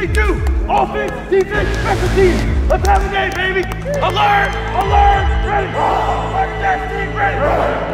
we do. Offense, defense, special teams. Let's have a day, baby. Alert! Alert! Ready! Alert! Team ready!